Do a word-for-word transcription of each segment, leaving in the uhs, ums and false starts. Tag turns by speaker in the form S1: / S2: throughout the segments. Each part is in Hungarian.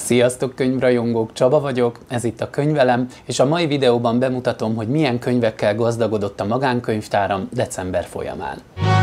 S1: Sziasztok könyvrajongók, Csaba vagyok, ez itt a Könyvelem, és a mai videóban bemutatom, hogy milyen könyvekkel gazdagodott a magánkönyvtáram december folyamán.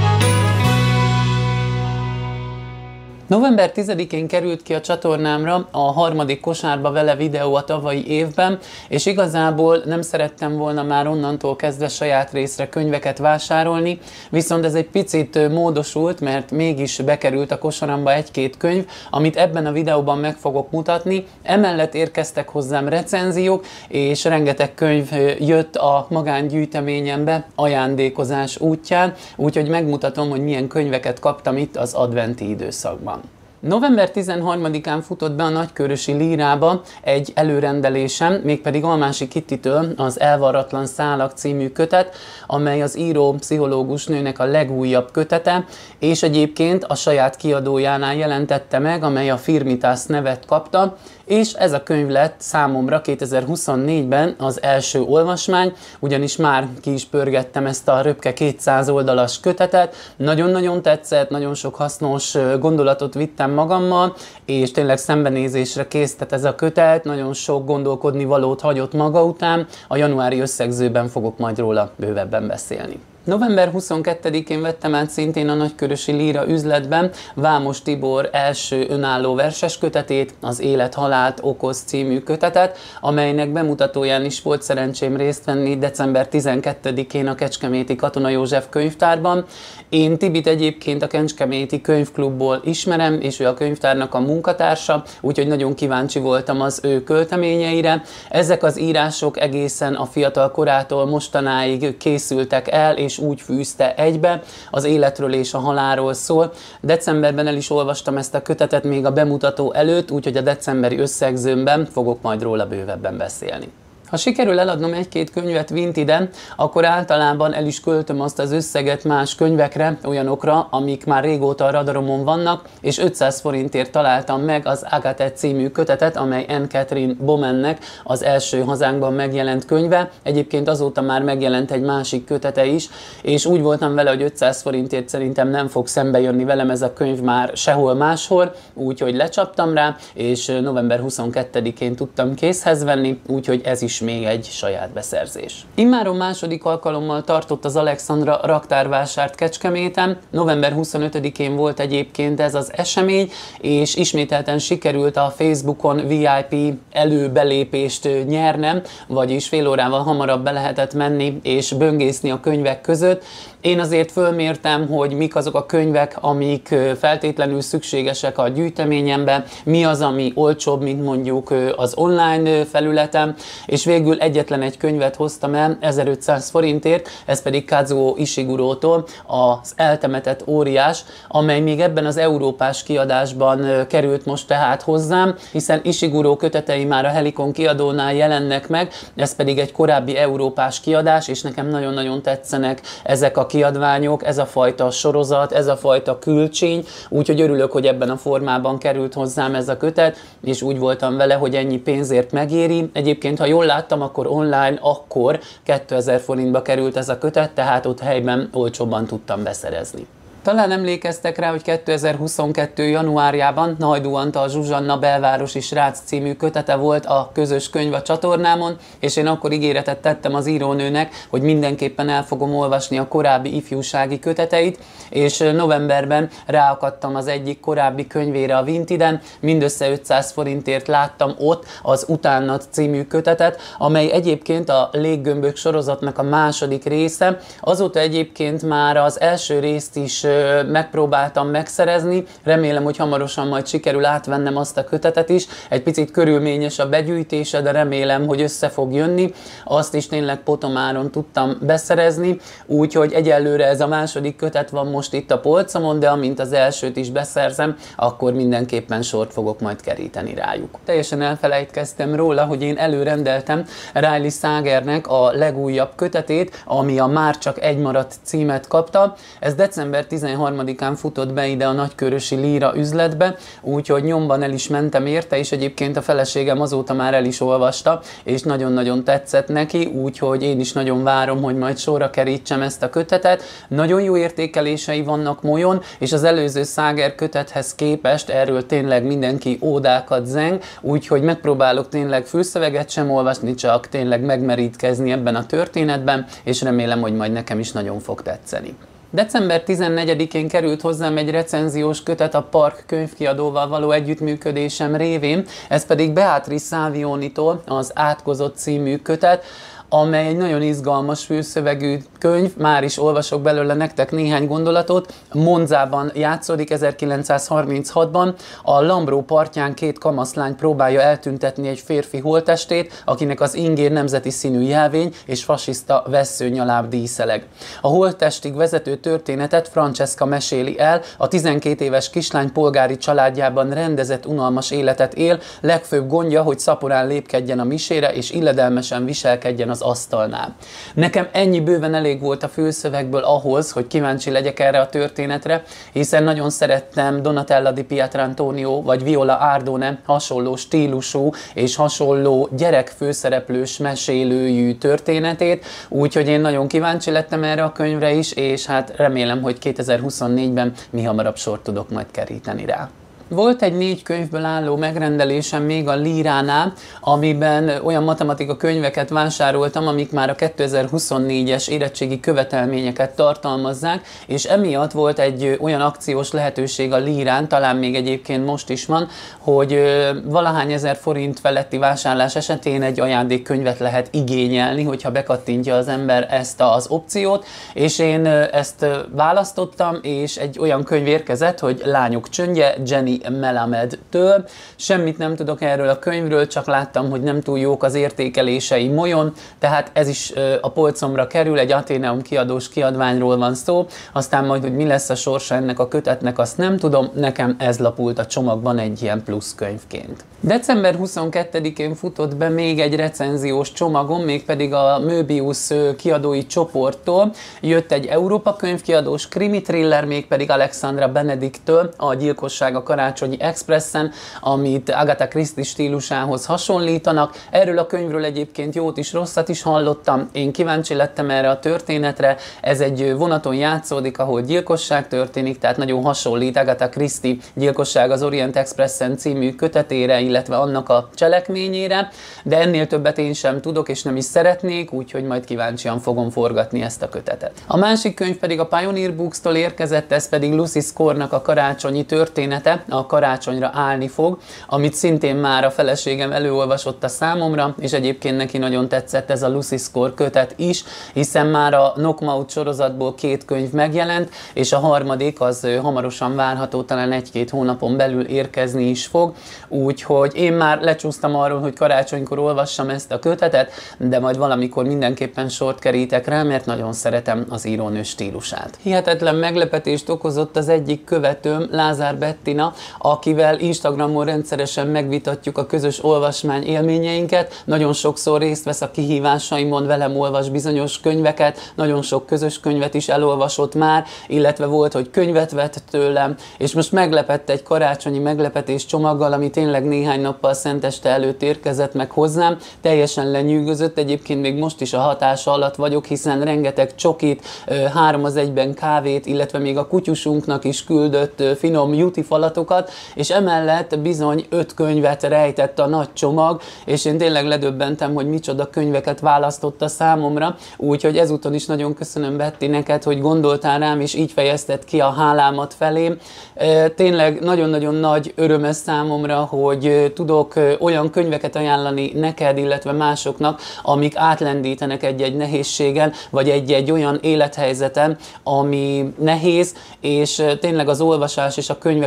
S1: november tizedikén került ki a csatornámra a harmadik kosárba vele videó a tavalyi évben, és igazából nem szerettem volna már onnantól kezdve saját részre könyveket vásárolni, viszont ez egy picit módosult, mert mégis bekerült a kosaramba egy-két könyv, amit ebben a videóban meg fogok mutatni. Emellett érkeztek hozzám recenziók, és rengeteg könyv jött a magángyűjteményembe ajándékozás útján, úgyhogy megmutatom, hogy milyen könyveket kaptam itt az adventi időszakban. november tizenharmadikán futott be a Nagykőrösi Lírába egy előrendelésem, mégpedig Almási Kittitől az Elvarratlan szálak című kötet, amely az író pszichológus nőnek a legújabb kötete, és egyébként a saját kiadójánál jelentette meg, amely a Firmitas nevet kapta, és ez a könyv lett számomra kétezer-huszonnégyben az első olvasmány, ugyanis már ki is pörgettem ezt a röpke kétszáz oldalas kötetet, nagyon-nagyon tetszett, nagyon sok hasznos gondolatot vittem magammal, és tényleg szembenézésre késztet ez a kötet, nagyon sok gondolkodni valót hagyott maga után, a januári összegzőben fogok majd róla bővebben beszélni. november huszonkettedikén vettem át szintén a Nagykőrösi Líra üzletben Vámos Tibor első önálló verses kötetét, az Élet halált okoz című kötetet, amelynek bemutatóján is volt szerencsém részt venni december tizenkettedikén a Kecskeméti Katona József könyvtárban. Én Tibit egyébként a Kecskeméti Könyvklubból ismerem, és ő a könyvtárnak a munkatársa, úgyhogy nagyon kíváncsi voltam az ő költeményeire. Ezek az írások egészen a fiatal korától mostanáig készültek el, és úgy fűzte egybe, az életről és a halálról szól. Decemberben el is olvastam ezt a kötetet még a bemutató előtt, úgyhogy a decemberi összegzőmben fogok majd róla bővebben beszélni. Ha sikerül eladnom egy-két könyvet Vintiden, akkor általában el is költöm azt az összeget más könyvekre, olyanokra, amik már régóta a radaromon vannak, és ötszáz forintért találtam meg az Agathe című kötetet, amely Anne Catherine Bowmannek az első hazánkban megjelent könyve. Egyébként azóta már megjelent egy másik kötete is, és úgy voltam vele, hogy ötszáz forintért szerintem nem fog szembe jönni velem ez a könyv már sehol máshol, úgyhogy lecsaptam rá, és november huszonkettedikén tudtam készhez venni, úgyhogy ez is még egy saját beszerzés. Immáron második alkalommal tartott az Alexandra raktárvásárt Kecskeméten, november huszonötödikén volt egyébként ez az esemény, és ismételten sikerült a Facebookon vé i pé előbelépést nyernem, vagyis fél órával hamarabb be lehetett menni és böngészni a könyvek között. Én azért fölmértem, hogy mik azok a könyvek, amik feltétlenül szükségesek a gyűjteményembe, mi az, ami olcsóbb, mint mondjuk az online felületen, és végül egyetlen egy könyvet hoztam el ezerötszáz forintért, ez pedig Kazuo Ishigurótól az Eltemetett óriás, amely még ebben az európás kiadásban került most tehát hozzám, hiszen Ishiguró kötetei már a Helikon kiadónál jelennek meg, ez pedig egy korábbi európás kiadás, és nekem nagyon-nagyon tetszenek ezek a kiadványok, ez a fajta sorozat, ez a fajta külcsény, úgyhogy örülök, hogy ebben a formában került hozzám ez a kötet, és úgy voltam vele, hogy ennyi pénzért megéri. Egyébként, ha jól láttam, akkor online akkor kétezer forintba került ez a kötet, tehát ott helyben olcsóbban tudtam beszerezni. Talán emlékeztek rá, hogy kétezer-huszonkettő januárjában Najdó Antal Zsuzsanna Belvárosi srác című kötete volt a közös könyv a csatornámon, és én akkor ígéretet tettem az írónőnek, hogy mindenképpen el fogom olvasni a korábbi ifjúsági köteteit, és novemberben ráakadtam az egyik korábbi könyvére a Vintiden, mindössze ötszáz forintért láttam ott az Utánat című kötetet, amely egyébként a Léggömbök sorozatnak a második része. Azóta egyébként már az első részt is megpróbáltam megszerezni, remélem, hogy hamarosan majd sikerül átvennem azt a kötetet is, egy picit körülményes a begyűjtése, de remélem, hogy össze fog jönni, azt is tényleg potomáron tudtam beszerezni, úgyhogy egyelőre ez a második kötet van most itt a polcomon, de amint az elsőt is beszerzem, akkor mindenképpen sort fogok majd keríteni rájuk. Teljesen elfelejtkeztem róla, hogy én előrendeltem Riley Sagernek a legújabb kötetét, ami a Már csak egy maradt címet kapta, ez december tizenharmadikán futott be ide a nagykörösi Líra üzletbe, úgyhogy nyomban el is mentem érte, és egyébként a feleségem azóta már el is olvasta, és nagyon-nagyon tetszett neki, úgyhogy én is nagyon várom, hogy majd sorra kerítsem ezt a kötetet. Nagyon jó értékelései vannak molyon, és az előző Száger kötethez képest erről tényleg mindenki ódákat zeng, úgyhogy megpróbálok tényleg fülszöveget sem olvasni, csak tényleg megmerítkezni ebben a történetben, és remélem, hogy majd nekem is nagyon fog tetszeni. december tizennegyedikén került hozzám egy recenziós kötet a Park könyvkiadóval való együttműködésem révén, ez pedig Beatrice Savionitól az Átkozott című kötet, amely egy nagyon izgalmas fülszövegű könyv, már is olvasok belőle nektek néhány gondolatot. Monzában játszódik ezerkilencszázharminchatban, a Lambró partján két kamaszlány próbálja eltüntetni egy férfi holttestét, akinek az ingér nemzeti színű jelvény és fasiszta vesszőnyaláb díszeleg. A holttestig vezető történetet Francesca meséli el, a tizenkét éves kislány polgári családjában rendezett unalmas életet él, legfőbb gondja, hogy szaporán lépkedjen a misére és illedelmesen viselkedjen az asztalnál. Nekem ennyi bőven elég volt a fülszövegből ahhoz, hogy kíváncsi legyek erre a történetre, hiszen nagyon szerettem Donatella di Pietrantonio vagy Viola Ardone hasonló stílusú és hasonló gyerekfőszereplős mesélőjű történetét, úgyhogy én nagyon kíváncsi lettem erre a könyvre is, és hát remélem, hogy kétezer-huszonnégyben mi hamarabb sort tudok majd keríteni rá. Volt egy négy könyvből álló megrendelésem még a Líránál, amiben olyan matematika könyveket vásároltam, amik már a kétezer-huszonnégyes érettségi követelményeket tartalmazzák, és emiatt volt egy olyan akciós lehetőség a Lírán, talán még egyébként most is van, hogy valahány ezer forint feletti vásárlás esetén egy ajándékkönyvet lehet igényelni, hogyha bekattintja az ember ezt az opciót, és én ezt választottam, és egy olyan könyv érkezett, hogy Lányok csöndje, Jenny Melamedtől. Semmit nem tudok erről a könyvről, csak láttam, hogy nem túl jók az értékelései molyon, tehát ez is a polcomra kerül, egy Atheneum kiadós kiadványról van szó, aztán majd, hogy mi lesz a sorsa ennek a kötetnek, azt nem tudom, nekem ez lapult a csomagban egy ilyen plusz könyvként. december huszonkettedikén futott be még egy recenziós csomagom, mégpedig a Möbius kiadói csoporttól. Jött egy Európa könyvkiadós krimi thriller, mégpedig Alexandra Benedicttől, a Gyilkosság a Karácsonyi Expressen, amit Agatha Christie stílusához hasonlítanak. Erről a könyvről egyébként jót is, rosszat is hallottam, én kíváncsi lettem erre a történetre. Ez egy vonaton játszódik, ahol gyilkosság történik, tehát nagyon hasonlít Agatha Christie Gyilkosság az Orient Expressen című kötetére, illetve annak a cselekményére, de ennél többet én sem tudok, és nem is szeretnék, úgyhogy majd kíváncsian fogom forgatni ezt a kötetet. A másik könyv pedig a Pioneer Books-tól érkezett, ez pedig Lucy Score-nak a karácsonyi története, a Karácsonyra állni fog, amit szintén már a feleségem előolvasott a számomra, és egyébként neki nagyon tetszett ez a Lucy Score kötet is, hiszen már a Knockout sorozatból két könyv megjelent, és a harmadik az hamarosan várható, talán egy-két hónapon belül érkezni is fog, úgyhogy én már lecsúsztam arról, hogy karácsonykor olvassam ezt a kötetet, de majd valamikor mindenképpen sort kerítek rá, mert nagyon szeretem az írónő stílusát. Hihetetlen meglepetést okozott az egyik követőm, Lázár Bettina, akivel Instagramon rendszeresen megvitatjuk a közös olvasmány élményeinket, nagyon sokszor részt vesz a kihívásaimon, velem olvas bizonyos könyveket, nagyon sok közös könyvet is elolvasott már, illetve volt, hogy könyvet vett tőlem, és most meglepett egy karácsonyi meglepetés csomaggal, ami tényleg néhány nappal szenteste előtt érkezett meg hozzám, teljesen lenyűgözött, egyébként még most is a hatása alatt vagyok, hiszen rengeteg csokit, három az egyben kávét, illetve még a kutyusunknak is küldött finom jutifalatokat, és emellett bizony öt könyvet rejtett a nagy csomag, és én tényleg ledöbbentem, hogy micsoda könyveket választotta számomra, úgyhogy ezúton is nagyon köszönöm, Betty, neked, hogy gondoltál rám, és így fejezted ki a hálámat felém. Tényleg nagyon-nagyon nagy öröm ez számomra, hogy tudok olyan könyveket ajánlani neked, illetve másoknak, amik átlendítenek egy-egy nehézségen, vagy egy-egy olyan élethelyzeten, ami nehéz, és tényleg az olvasás és a könyvek olyan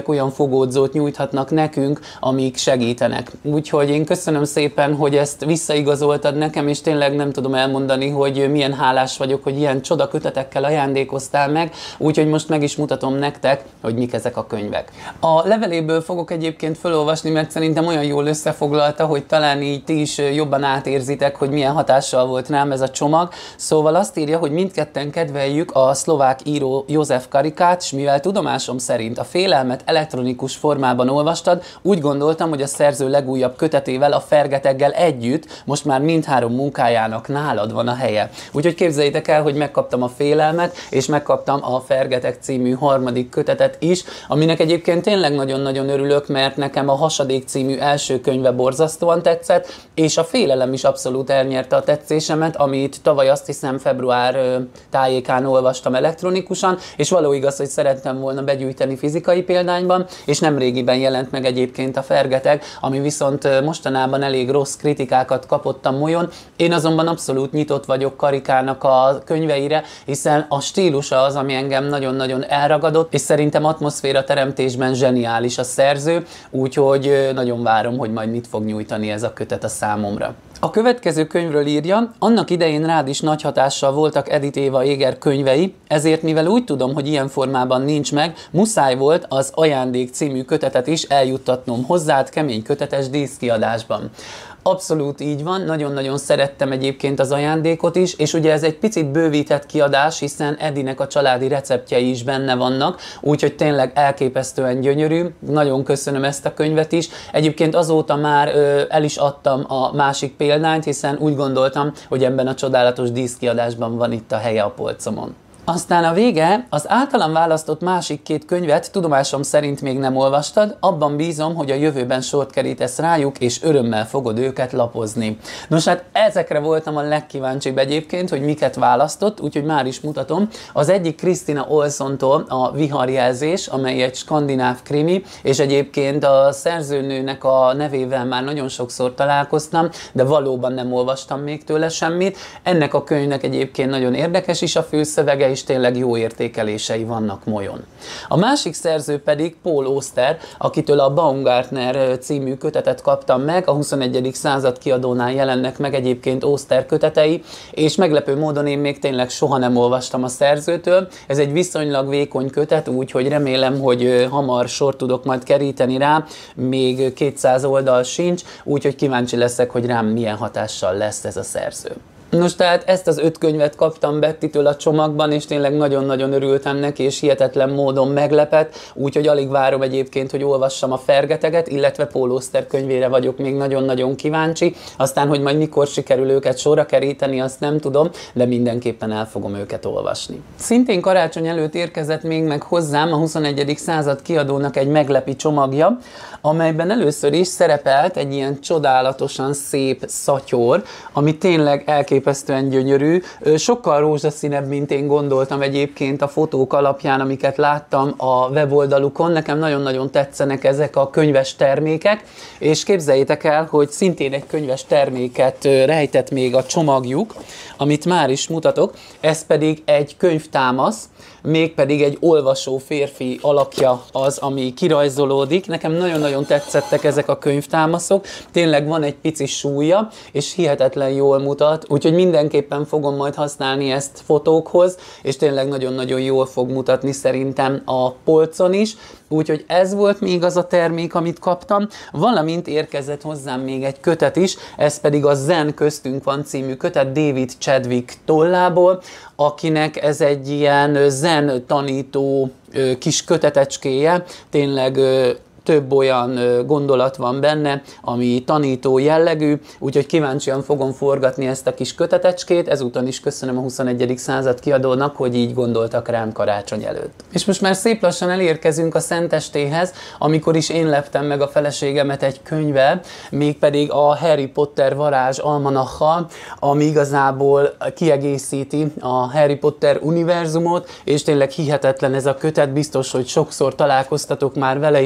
S1: fogódzót nyújthatnak nekünk, amik segítenek. Úgyhogy én köszönöm szépen, hogy ezt visszaigazoltad nekem, és tényleg nem tudom elmondani, hogy milyen hálás vagyok, hogy ilyen csoda kötetekkel ajándékoztál meg, úgyhogy most meg is mutatom nektek, hogy mik ezek a könyvek. A leveléből fogok egyébként felolvasni, mert szerintem olyan jól összefoglalta, hogy talán így ti is jobban átérzitek, hogy milyen hatással volt rám ez a csomag. Szóval azt írja, hogy mindketten kedveljük a szlovák író József Karikát, és mivel tudomásom szerint a Félelmet elektronikus formában olvastad, úgy gondoltam, hogy a szerző legújabb kötetével, a Fergeteggel együtt most már mindhárom munkájának nálad van a helye. Úgyhogy képzeljétek el, hogy megkaptam a Félelmet, és megkaptam a Fergeteg című harmadik kötetet is, aminek egyébként tényleg nagyon-nagyon örülök, mert nekem a Hasadék című első könyve borzasztóan tetszett, és a Félelem is abszolút elnyerte a tetszésemet, amit tavaly azt hiszem február tájékán olvastam elektronikusan, és való igaz, hogy szerettem volna begyűjteni fizikai példányban, és nemrégiben jelent meg egyébként a Fergeteg, ami viszont mostanában elég rossz kritikákat kapott a molyon. Én azonban abszolút nyitott vagyok Karikának a könyveire, hiszen a stílusa az, ami engem nagyon-nagyon elragadott, és szerintem atmoszféra teremtésben zseniális a szerző, úgyhogy nagyon várom, hogy majd mit fog nyújtani ez a kötet a számomra. A következő könyvről írja, annak idején rád is nagy hatással voltak Edith Éva Éger könyvei, ezért mivel úgy tudom, hogy ilyen formában nincs meg, muszáj volt az Ajándék című kötetet is eljuttatnom hozzád kemény kötetes díszkiadásban. Abszolút így van, nagyon-nagyon szerettem egyébként az Ajándékot is, és ugye ez egy picit bővített kiadás, hiszen Edinek a családi receptjei is benne vannak, úgyhogy tényleg elképesztően gyönyörű, nagyon köszönöm ezt a könyvet is. Egyébként azóta már ö, el is adtam a másik példányt, hiszen úgy gondoltam, hogy ebben a csodálatos díszkiadásban van itt a helye a polcomon. Aztán a vége, az általam választott másik két könyvet tudomásom szerint még nem olvastad, abban bízom, hogy a jövőben sort kerítesz rájuk, és örömmel fogod őket lapozni. Nos hát ezekre voltam a legkíváncsibb egyébként, hogy miket választott, úgyhogy már is mutatom. Az egyik Kristina Olsontól a Viharjelzés, amely egy skandináv krimi, és egyébként a szerzőnőnek a nevével már nagyon sokszor találkoztam, de valóban nem olvastam még tőle semmit. Ennek a könyvnek egyébként nagyon érdekes is a főszövege, és tényleg jó értékelései vannak molyon. A másik szerző pedig Paul Auster, akitől a Baumgartner című kötetet kaptam meg, a huszonegyedik század kiadónál jelennek meg egyébként Auster kötetei, és meglepő módon én még tényleg soha nem olvastam a szerzőtől. Ez egy viszonylag vékony kötet, úgyhogy remélem, hogy hamar sort tudok majd keríteni rá, még kétszáz oldal sincs, úgyhogy kíváncsi leszek, hogy rám milyen hatással lesz ez a szerző. Nos, tehát ezt az öt könyvet kaptam Bettitől a csomagban, és tényleg nagyon-nagyon örültem neki, és hihetetlen módon meglepett, úgyhogy alig várom egyébként, hogy olvassam a Fergeteget, illetve Paul Auster könyvére vagyok még nagyon-nagyon kíváncsi. Aztán, hogy majd mikor sikerül őket sorra keríteni, azt nem tudom, de mindenképpen el fogom őket olvasni. Szintén karácsony előtt érkezett még meg hozzám a huszonegyedik század kiadónak egy meglepi csomagja, amelyben először is szerepelt egy ilyen csodálatosan szép szatyor, ami tényleg elképesztően gyönyörű, sokkal rózsaszínebb, mint én gondoltam egyébként a fotók alapján, amiket láttam a weboldalukon. Nekem nagyon-nagyon tetszenek ezek a könyves termékek, és képzeljétek el, hogy szintén egy könyves terméket rejtett még a csomagjuk, amit már is mutatok, ez pedig egy könyvtámasz, mégpedig egy olvasó férfi alakja az, ami kirajzolódik. Nekem nagyon-nagyon tetszettek ezek a könyvtámaszok, tényleg van egy pici súlya, és hihetetlen jól mutat, úgyhogy mindenképpen fogom majd használni ezt fotókhoz, és tényleg nagyon-nagyon jól fog mutatni szerintem a polcon is. Úgyhogy ez volt még az a termék, amit kaptam, valamint érkezett hozzám még egy kötet is, ez pedig a Zen köztünk van című kötet David Chadwick tollából, akinek ez egy ilyen zen tanító kis kötetecskéje, tényleg több olyan gondolat van benne, ami tanító jellegű, úgyhogy kíváncsian fogom forgatni ezt a kis kötetecskét, ezúton is köszönöm a huszonegyedik század kiadónak, hogy így gondoltak rám karácsony előtt. És most már szép lassan elérkezünk a szentestéhez, amikor is én leptem meg a feleségemet egy könyvvel, mégpedig a Harry Potter varázs almanachal, ami igazából kiegészíti a Harry Potter univerzumot, és tényleg hihetetlen ez a kötet, biztos, hogy sokszor találkoztatok már vele, és sok helyen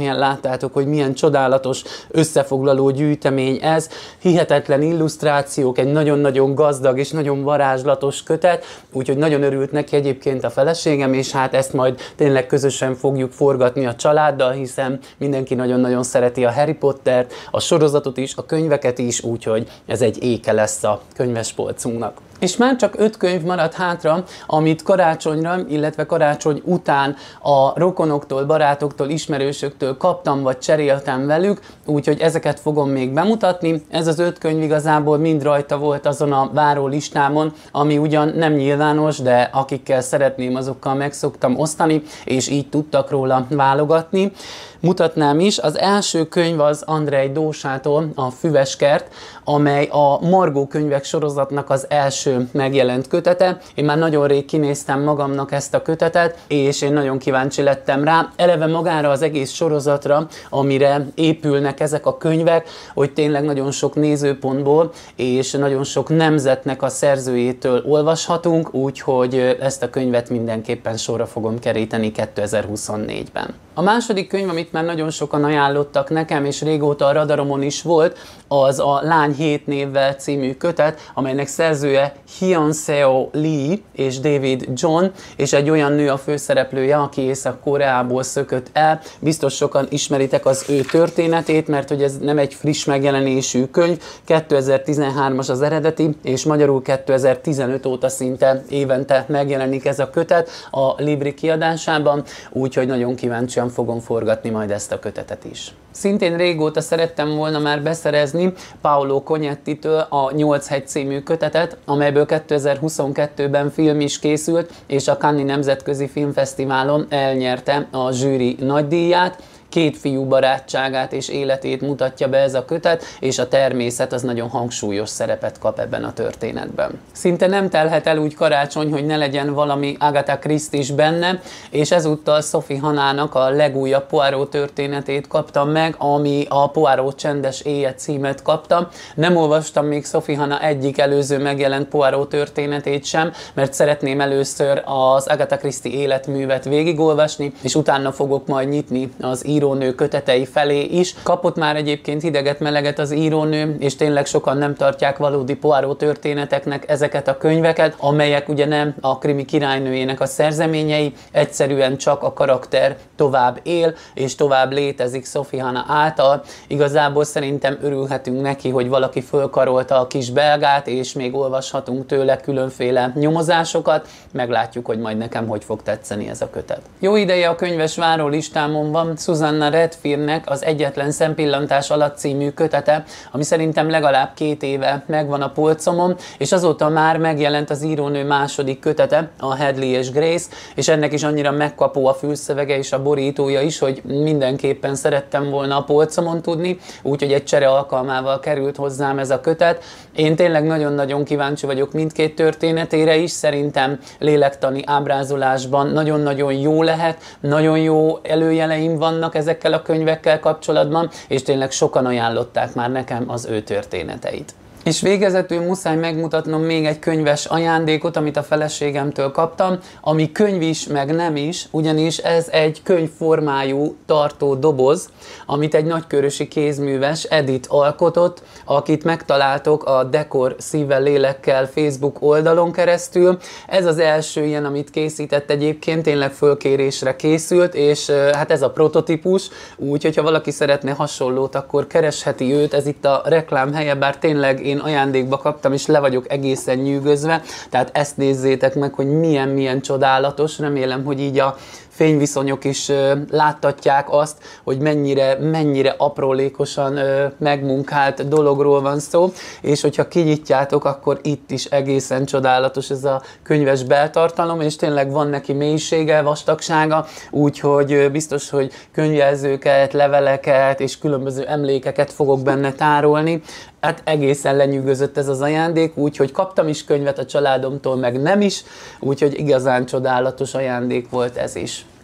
S1: helyen láttátok, hogy milyen csodálatos összefoglaló gyűjtemény ez, hihetetlen illusztrációk, egy nagyon-nagyon gazdag és nagyon varázslatos kötet, úgyhogy nagyon örült neki egyébként a feleségem, és hát ezt majd tényleg közösen fogjuk forgatni a családdal, hiszen mindenki nagyon-nagyon szereti a Harry Pottert, a sorozatot is, a könyveket is, úgyhogy ez egy éke lesz a könyvespolcunknak. És már csak öt könyv maradt hátra, amit karácsonyra, illetve karácsony után a rokonoktól, barátoktól, ismerősöktől kaptam vagy cseréltem velük, úgyhogy ezeket fogom még bemutatni. Ez az öt könyv igazából mind rajta volt azon a váró listámon, ami ugyan nem nyilvános, de akikkel szeretném, azokkal meg szoktam osztani, és így tudtak róla válogatni. Mutatnám is, az első könyv az Andrej Dósától, a Füveskert, amely a Margó könyvek sorozatnak az első megjelent kötete. Én már nagyon rég kinéztem magamnak ezt a kötetet, és én nagyon kíváncsi lettem rá. Eleve magára az egész sorozatra, amire épülnek ezek a könyvek, hogy tényleg nagyon sok nézőpontból és nagyon sok nemzetnek a szerzőjétől olvashatunk, úgyhogy ezt a könyvet mindenképpen sorra fogom keríteni kétezer-huszonnégyben. A második könyv, amit már nagyon sokan ajánlottak nekem, és régóta a radaromon is volt, az a Lány hét névvel című kötet, amelynek szerzője Hyun Seo Lee és David John, és egy olyan nő a főszereplője, aki Észak-Koreából szökött el. Biztos sokan ismeritek az ő történetét, mert hogy ez nem egy friss megjelenésű könyv, kétezer-tizenhármas az eredeti, és magyarul kétezer-tizenöt óta szinte évente megjelenik ez a kötet a Libri kiadásában, úgyhogy nagyon kíváncsian fogom forgatni majd ezt a kötetet is. Szintén régóta szerettem volna már beszerezni Paolo Cognettitől a Nyolc hegy című kötetet, amelyből kétezer-huszonkettőben film is készült, és a Cannes-i Nemzetközi Filmfesztiválon elnyerte a zsűri nagydíját. Két fiú barátságát és életét mutatja be ez a kötet, és a természet az nagyon hangsúlyos szerepet kap ebben a történetben. Szinte nem telhet el úgy karácsony, hogy ne legyen valami Agatha Christie is benne, és ezúttal Sophie Hannah-nak a legújabb Poirot történetét kaptam meg, ami a Poirot csendes éje címet kapta. Nem olvastam még Sophie Hannah egyik előző megjelent Poirot történetét sem, mert szeretném először az Agatha Christie életművet végigolvasni, és utána fogok majd nyitni az írónő kötetei felé is. Kapott már egyébként hideget-meleget az írónő, és tényleg sokan nem tartják valódi Poirot történeteknek ezeket a könyveket, amelyek ugye nem a krimi királynőjének a szerzeményei, egyszerűen csak a karakter tovább él, és tovább létezik Sophie Hannah által. Igazából szerintem örülhetünk neki, hogy valaki fölkarolta a kis belgát, és még olvashatunk tőle különféle nyomozásokat. Meglátjuk, hogy majd nekem hogy fog tetszeni ez a kötet. Jó ideje a könyves váró listámon van Susanna Redfieldnek az Egyetlen szempillantás alatt című kötete, ami szerintem legalább két éve megvan a polcomon, és azóta már megjelent az írónő második kötete, a Hadley és Grace, és ennek is annyira megkapó a fülszövege és a borítója is, hogy mindenképpen szerettem volna a polcomon tudni, úgyhogy egy csere alkalmával került hozzám ez a kötet. Én tényleg nagyon-nagyon kíváncsi vagyok mindkét történetére is, szerintem lélektani ábrázolásban nagyon-nagyon jó lehet, nagyon jó előjeleim vannak ezekkel a könyvekkel kapcsolatban, és tényleg sokan ajánlották már nekem az ő történeteit. És végezetül muszáj megmutatnom még egy könyves ajándékot, amit a feleségemtől kaptam, ami könyv is, meg nem is, ugyanis ez egy könyvformájú tartó doboz, amit egy nagykörösi kézműves Edith alkotott, akit megtaláltok a Dekor szívvel lélekkel Facebook oldalon keresztül. Ez az első ilyen, amit készített egyébként, tényleg fölkérésre készült, és hát ez a prototípus, úgyhogy ha valaki szeretne hasonlót, akkor keresheti őt, ez itt a reklám helye, bár tényleg én ajándékba kaptam, és le vagyok egészen nyűgözve, tehát ezt nézzétek meg, hogy milyen-milyen csodálatos, remélem, hogy így a fényviszonyok is ö, láttatják azt, hogy mennyire, mennyire aprólékosan ö, megmunkált dologról van szó, és hogyha kinyitjátok, akkor itt is egészen csodálatos ez a könyves beltartalom, és tényleg van neki mélysége, vastagsága, úgyhogy ö, biztos, hogy könyvjelzőket, leveleket és különböző emlékeket fogok benne tárolni. Hát egészen lenyűgözött ez az ajándék, úgyhogy kaptam is könyvet a családomtól, meg nem is, úgyhogy igazán csodálatos ajándék volt ez is.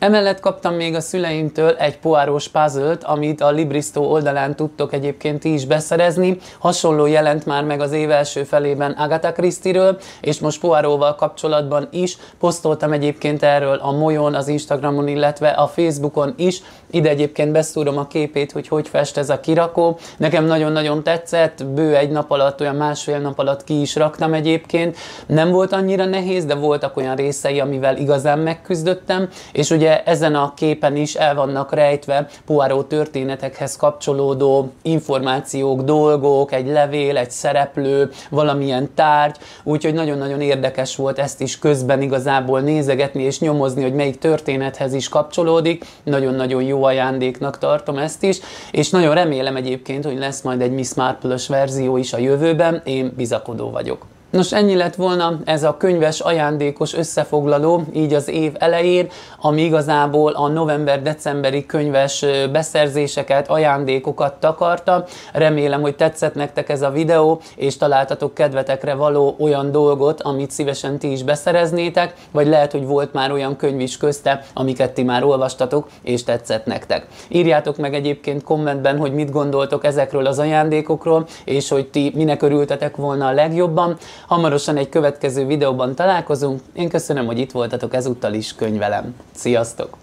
S1: Emellett kaptam még a szüleimtől egy Poirot puzzle-t, amit a Libristo oldalán tudtok egyébként ti is beszerezni. Hasonló jelent már meg az év első felében Agatha Christie-ről, és most Poirotval kapcsolatban is posztoltam egyébként erről a Mojon, az Instagramon, illetve a Facebookon is. Ide egyébként beszúrom a képét, hogy hogy fest ez a kirakó. Nekem nagyon-nagyon tetszett, bő egy nap alatt, olyan másfél nap alatt ki is raktam egyébként. Nem volt annyira nehéz, de voltak olyan részei, amivel igazán megküzdöttem, és ugye ezen a képen is el vannak rejtve Poirot történetekhez kapcsolódó információk, dolgok, egy levél, egy szereplő, valamilyen tárgy, úgyhogy nagyon-nagyon érdekes volt ezt is közben igazából nézegetni és nyomozni, hogy melyik történethez is kapcsolódik. Nagyon-nagyon jó ajándéknak tartom ezt is, és nagyon remélem egyébként, hogy lesz majd egy Miss Marple-ös verzió is a jövőben, én bizakodó vagyok. Nos, ennyi lett volna ez a könyves ajándékos összefoglaló, így az év elején, ami igazából a november-decemberi könyves beszerzéseket, ajándékokat takarta. Remélem, hogy tetszett nektek ez a videó, és találtatok kedvetekre való olyan dolgot, amit szívesen ti is beszereznétek, vagy lehet, hogy volt már olyan könyv is közte, amiket ti már olvastatok, és tetszett nektek. Írjátok meg egyébként kommentben, hogy mit gondoltok ezekről az ajándékokról, és hogy ti minek örültetek volna a legjobban. Hamarosan egy következő videóban találkozunk. Én köszönöm, hogy itt voltatok ezúttal is könyvelem. Sziasztok!